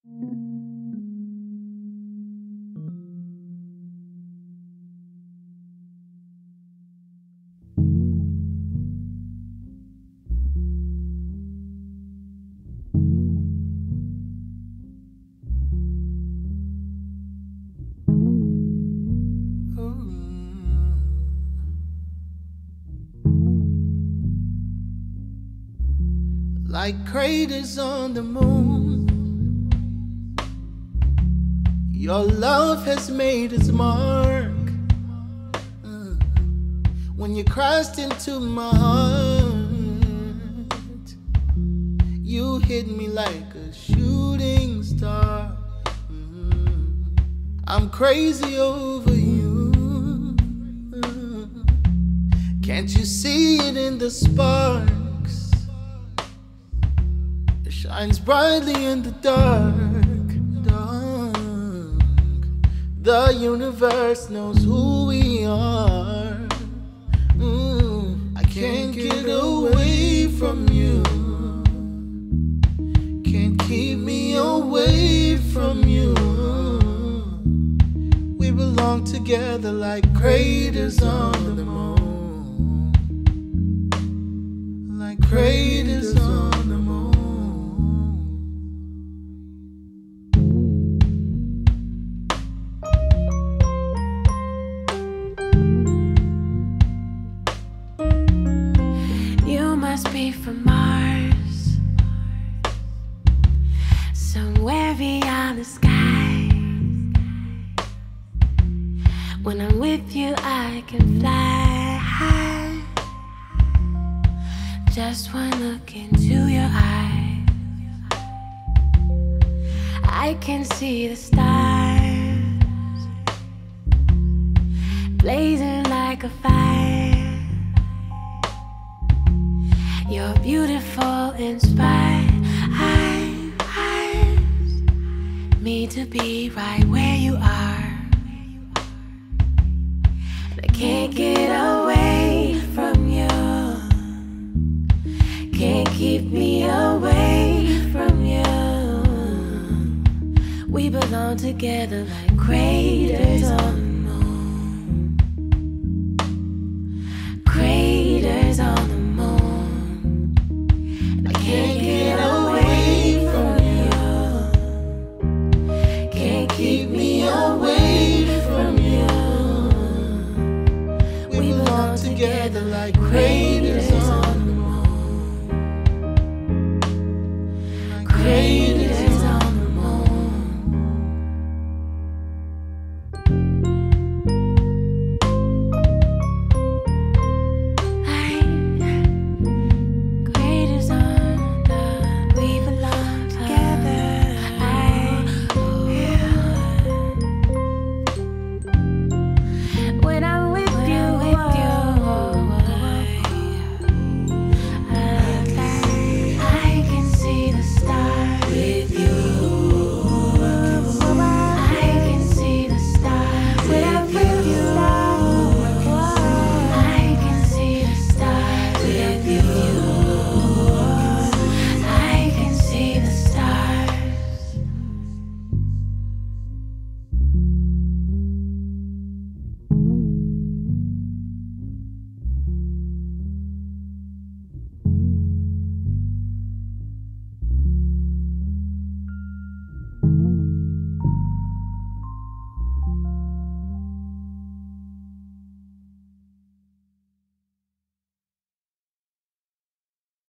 Like craters on the moon, your love has made its mark. When you crashed into my heart, you hit me like a shooting star. I'm crazy over you. Can't you see it in the sparks? It shines brightly in the dark. The universe knows who we are. I can't get away from you. Can't keep me away from you. We belong together like craters on the moon. Like craters on the moon. You must be from Mars, somewhere beyond the sky. When I'm with you, I can fly high. Just one look into your eyes, I can see the stars blazing like a fire. You're beautiful, inspires me to be right where you are. I can't get away from you. Can't keep me away from you. We belong together like craters on the moon. Craters on the moon. I can't get away from you. Can't keep me away from you. We belong together like craters.